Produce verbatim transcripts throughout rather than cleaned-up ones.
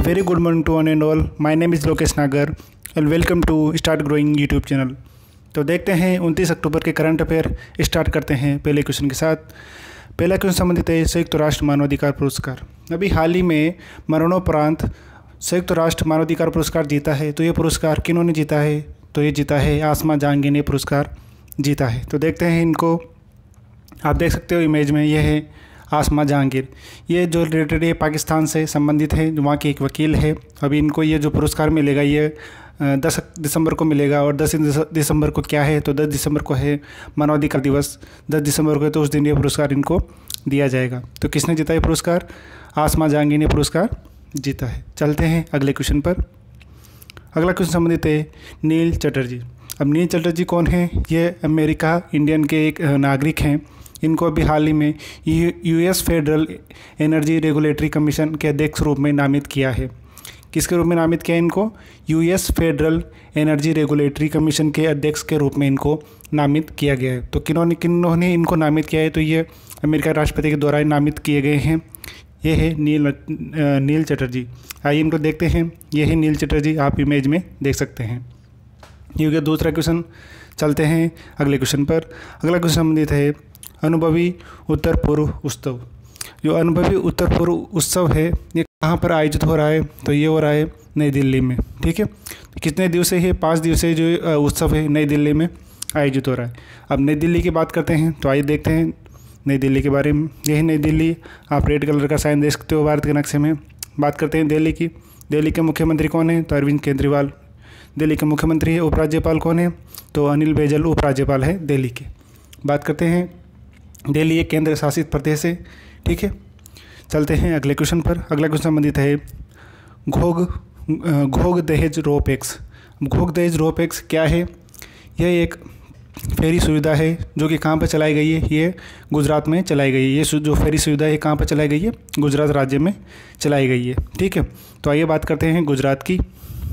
very good morning to one and all. My name is Lokesh नागर and welcome to start growing YouTube channel. तो देखते हैं उनतीस अक्टूबर के करंट अफेयर स्टार्ट करते हैं पहले क्वेश्चन के साथ। पहला क्वेश्चन संबंधित है संयुक्त राष्ट्र मानवाधिकार पुरस्कार। अभी हाल ही में मरणोपरांत संयुक्त राष्ट्र मानवाधिकार पुरस्कार जीता है। तो ये पुरस्कार किन्होंने जीता है? तो ये जीता है आसमा जहांगीर ने पुरस्कार जीता है। तो देखते हैं इनको, आप देख सकते हो इमेज में, ये है आसमा जहांगीर। ये जो रिलेटेड है पाकिस्तान से संबंधित है, वहाँ के एक वकील है। अभी इनको ये जो पुरस्कार मिलेगा ये दस दिसंबर को मिलेगा। और दस दिसंबर को क्या है? तो दस दिसंबर को है मानवाधिकार दिवस। दस दिसंबर को है तो उस दिन ये पुरस्कार इनको दिया जाएगा। तो किसने जीता ये पुरस्कार? आसमा जहांगीर ने पुरस्कार जीता है। चलते हैं अगले क्वेश्चन पर। अगला क्वेश्चन संबंधित है नील चटर्जी। अब नील चटर्जी कौन है? ये अमेरिका इंडियन के एक नागरिक हैं। इनको अभी हाल ही में US Federal Energy Regulatory Commission के अध्यक्ष रूप में नामित किया है। किसके रूप में नामित किया है इनको? US Federal Energy Regulatory Commission के अध्यक्ष के रूप में इनको नामित किया गया है। तो किन्होंने किन्होंने इनको नामित किया है? तो ये अमेरिका राष्ट्रपति के द्वारा नामित किए गए हैं। ये है नील नील चटर्जी। आइए इनको देखते हैं। ये है नील चटर्जी, आप इमेज में देख सकते हैं। ये हो गया दूसरा क्वेश्चन। चलते हैं अगले क्वेश्चन पर। अगला क्वेश्चन संबंधित है अनुभवी उत्तर पूर्व उत्सव। जो अनुभवी उत्तर पूर्व उत्सव है ये कहाँ पर आयोजित हो रहा है? तो ये हो रहा है नई दिल्ली में। ठीक है, तो कितने दिवसीय है? पाँच दिवसीय जो उत्सव है नई दिल्ली में आयोजित हो रहा है। अब नई दिल्ली की बात करते हैं, तो आइए देखते हैं नई दिल्ली के बारे में। यही नई दिल्ली, आप रेड कलर का साइन देख सकते हो भारत के नक्शे में। बात करते हैं दिल्ली की। दिल्ली के मुख्यमंत्री कौन है? तो अरविंद केजरीवाल दिल्ली के मुख्यमंत्री है। उपराज्यपाल कौन है? तो अनिल बैजल उपराज्यपाल है दिल्ली के। बात करते हैं दिल्ली एक केंद्र शासित प्रदेश है। ठीक है, चलते हैं अगले क्वेश्चन पर। अगला क्वेश्चन संबंधित है घोघ घोघ दहेज रोपैक्स। घोघ दहेज रोपैक्स क्या है? यह एक फेरी सुविधा है जो कि कहाँ पर चलाई गई है? ये गुजरात में चलाई गई है। ये जो फेरी सुविधा है कहाँ पर चलाई गई है? गुजरात राज्य में चलाई गई है। ठीक है, तो आइए बात करते हैं गुजरात की।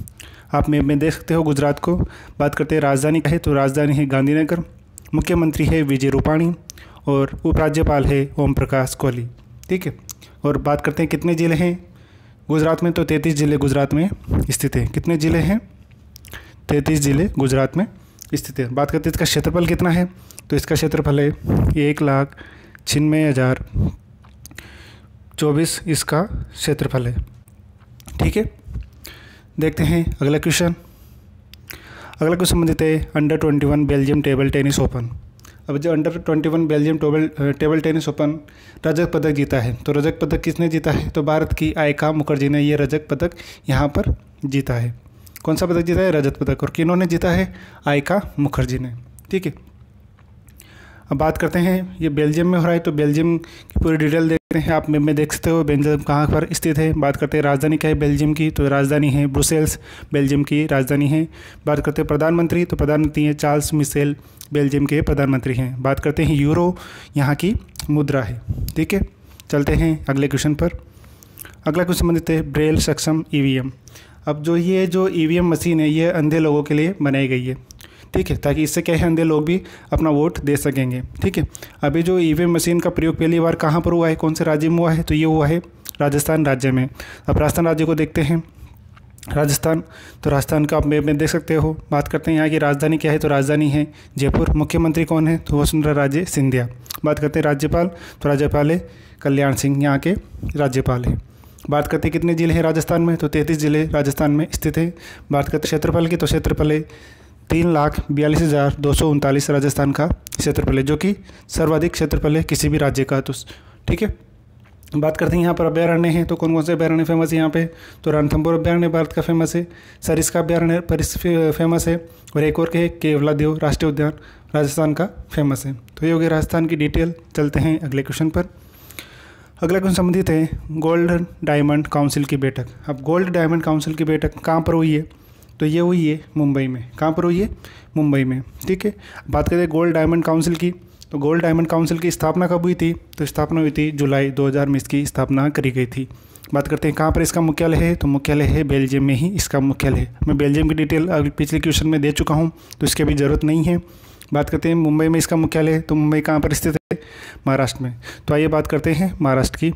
आप में में देख सकते हो गुजरात को। बात करते हैं राजधानी का है, तो राजधानी है गांधीनगर। मुख्यमंत्री है विजय रूपाणी और उपराज्यपाल है ओम प्रकाश कोहली। ठीक है, और बात करते हैं कितने ज़िले हैं गुजरात में? तो तैंतीस ज़िले गुजरात में स्थित हैं। कितने ज़िले हैं? तैंतीस ज़िले गुजरात में स्थित है। बात करते हैं इसका क्षेत्रफल कितना है? तो इसका क्षेत्रफल है एक लाख छिन्नवे हज़ार चौबीस इसका क्षेत्रफल है। ठीक है, देखते हैं अगला क्वेश्चन। अगला क्वेश्चन संबंधित है under twenty one Belgium table tennis open. अब जो under twenty one Belgium table table tennis open रजत पदक जीता है। तो रजत पदक किसने जीता है? तो भारत की आयका मुखर्जी ने ये रजत पदक यहाँ पर जीता है। कौन सा पदक जीता है? रजत पदक। और किन्होंने जीता है? आयका मुखर्जी ने। ठीक है, अब बात करते हैं ये बेल्जियम में हो रहा है, तो बेल्जियम की पूरी डिटेल देखते हैं। आप में देख सकते हो बेल्जियम कहाँ पर स्थित है। बात करते हैं राजधानी क्या है बेल्जियम की? तो राजधानी है ब्रुसेल्स, बेल्जियम की राजधानी है। बात करते हैं प्रधानमंत्री, तो प्रधानमंत्री हैं चार्ल्स मिशेल, बेल्जियम के प्रधानमंत्री हैं। बात करते हैं यूरो, यहाँ की मुद्रा है। ठीक है, चलते हैं अगले क्वेश्चन पर। अगला क्वेश्चन संबंधित है ब्रेल सक्षम ई वी एम। अब जो ये जो ई वी एम मशीन है ये अंधे लोगों के लिए बनाई गई है। ठीक है, ताकि इससे क्या है अंधे लोग भी अपना वोट दे सकेंगे। ठीक है, अभी जो ई वी एम मशीन का प्रयोग पहली बार कहाँ पर हुआ है? कौन से राज्य में हुआ है? तो ये हुआ है राजस्थान राज्य में। अब राजस्थान राज्य को देखते हैं। राजस्थान, तो राजस्थान का आप मैप में देख सकते हो। बात करते हैं यहाँ की राजधानी क्या है? तो राजधानी है जयपुर। मुख्यमंत्री कौन है? तो वसुंधरा राजे सिंधिया। बात करते हैं राज्यपाल, तो राज्यपाल है कल्याण सिंह, यहाँ के राज्यपाल हैं। बात करते हैं कितने ज़िले हैं राजस्थान में? तो तैंतीस ज़िले राजस्थान में स्थित है। बात करते हैं क्षेत्रफल की, तो क्षेत्रफल है तीन लाख बयालीस हज़ार दो सौ उनतालीस राजस्थान का क्षेत्रफल है, जो कि सर्वाधिक क्षेत्रफल है किसी भी राज्य का। तो ठीक है, बात करते हैं यहाँ पर अभ्यारण्य हैं। तो कौन कौन से अभ्यारण्य फेमस है यहाँ पे? तो रणथंभौर अभ्यारण्य भारत का फेमस है। सरिस्का अभ्यारण्य फेमस है। और एक और के केवलादेव राष्ट्रीय उद्यान राजस्थान का फेमस है। तो ये हो गया राजस्थान की डिटेल। चलते हैं अगले क्वेश्चन पर। अगला क्वेश्चन संबंधित है गोल्ड डायमंड काउंसिल की बैठक। अब गोल्ड डायमंड काउंसिल की बैठक कहाँ पर हुई है? तो ये हुई है मुंबई में। कहाँ पर हुई है? मुंबई में। ठीक है, बात करते हैं गोल्ड डायमंड काउंसिल की। तो गोल्ड डायमंड काउंसिल की स्थापना कब हुई थी? तो स्थापना हुई थी जुलाई दो हज़ार में इसकी स्थापना करी गई थी। बात करते हैं कहाँ पर इसका मुख्यालय है? तो मुख्यालय है बेल्जियम में ही इसका मुख्यालय है। मैं बेल्जियम की डिटेल अभी पिछले क्वेश्चन में दे चुका हूँ, तो इसकी भी ज़रूरत नहीं है। बात करते हैं मुंबई में इसका मुख्यालय है। तो मुंबई कहाँ पर स्थित है? महाराष्ट्र में। तो आइए बात करते हैं महाराष्ट्र की।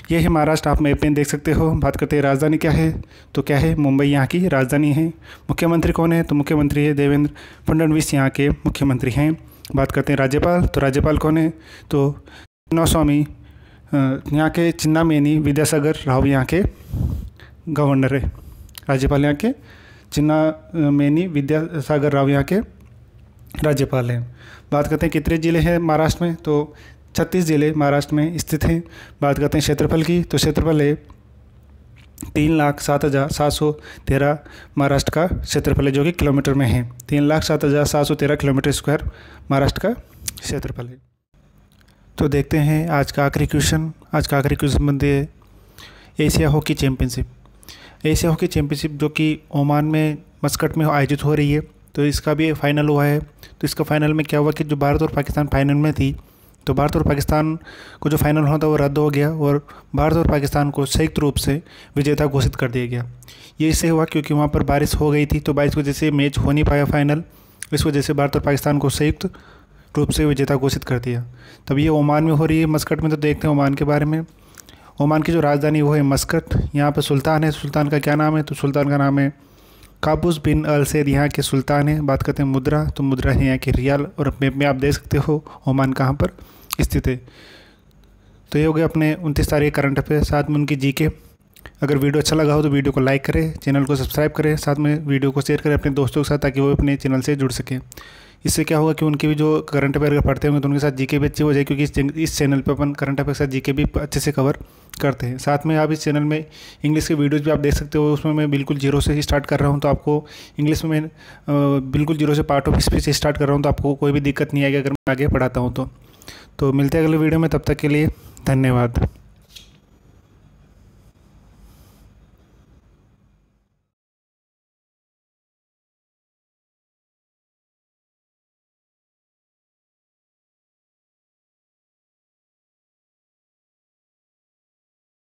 ये है महाराष्ट्र, आप मैप में देख सकते हो। बात करते हैं राजधानी क्या है, तो क्या है मुंबई यहाँ की राजधानी है। मुख्यमंत्री कौन है, तो मुख्यमंत्री है देवेंद्र फडणवीस, यहाँ के मुख्यमंत्री हैं। बात करते हैं राज्यपाल, तो राज्यपाल कौन है, तो चिन्नास्वामी यहाँ के चिन्नामेनी विद्यासागर राव यहाँ के गवर्नर है। राज्यपाल यहाँ के चिन्नामेनी विद्यासागर राव यहाँ के राज्यपाल हैं। बात करते हैं कितने ज़िले हैं महाराष्ट्र में, तो छत्तीस ज़िले महाराष्ट्र में स्थित हैं। बात करते हैं क्षेत्रफल की, तो क्षेत्रफल है तीन लाख सात हज़ार सात सौ तेरह महाराष्ट्र का क्षेत्रफल है, जो कि किलोमीटर में है। तीन लाख सात हज़ार सात सौ तेरह किलोमीटर स्क्वायर महाराष्ट्र का क्षेत्रफल है। तो देखते हैं आज का आखिरी क्वेश्चन। आज का आखिरी क्वेश्चन बनते है Asia hockey championship. Asia hockey championship जो कि ओमान में मस्कट में आयोजित हो रही है, तो इसका भी फाइनल हुआ है। तो इसका फाइनल में क्या हुआ कि जो भारत और पाकिस्तान फाइनल में थी, तो भारत और पाकिस्तान को जो फाइनल होना था वो रद्द हो गया और भारत और पाकिस्तान को संयुक्त रूप से विजेता घोषित कर दिया गया। ये इससे हुआ क्योंकि वहाँ पर बारिश हो गई थी, तो बारिश की वजह से मैच हो नहीं पाया फाइनल। इस वजह से भारत और पाकिस्तान को संयुक्त रूप से विजेता घोषित कर दिया। तब ये ओमान में हो रही है, मस्कट में। तो देखते हैं ओमान के बारे में। ओमान की जो राजधानी वो है मस्कट। यहाँ पर सुल्तान है, सुल्तान का क्या नाम है, तो सुल्तान का नाम है काबूस बिन अल सैद, यहाँ के सुल्तान है। बात करते हैं मुद्रा, तो मुद्रा है यहाँ के रियाल, और मैप में आप देख सकते हो ओमान कहाँ पर स्थित है। तो ये हो गया अपने उनतीस तारीख करंट अफेयर, साथ में उनकी जीके। अगर वीडियो अच्छा लगा हो तो वीडियो को लाइक करें, चैनल को सब्सक्राइब करें, साथ में वीडियो को शेयर करें अपने दोस्तों के साथ, ताकि वो अपने चैनल से जुड़ सकें। इससे क्या होगा कि उनके भी जो करंट अफेयर पढ़ते होंगे तो उनके साथ जीके भी अच्छी हो जाए, क्योंकि इस इस चैनल पे अपन करंट अफेयर के साथ जीके भी अच्छे से कवर करते हैं। साथ में आप इस चैनल में इंग्लिश के वीडियोज़ भी आप देख सकते हो। उसमें मैं बिल्कुल जीरो से स्टार्ट कर रहा हूँ, तो आपको इंग्लिश में मैं बिल्कुल जीरो से पार्ट ऑफ स्पीच से स्टार्ट कर रहा हूँ, तो आपको कोई भी दिक्कत नहीं आएगी अगर मैं आगे पढ़ाता हूँ तो। तो मिलते हैं अगले वीडियो में, तब तक के लिए धन्यवाद।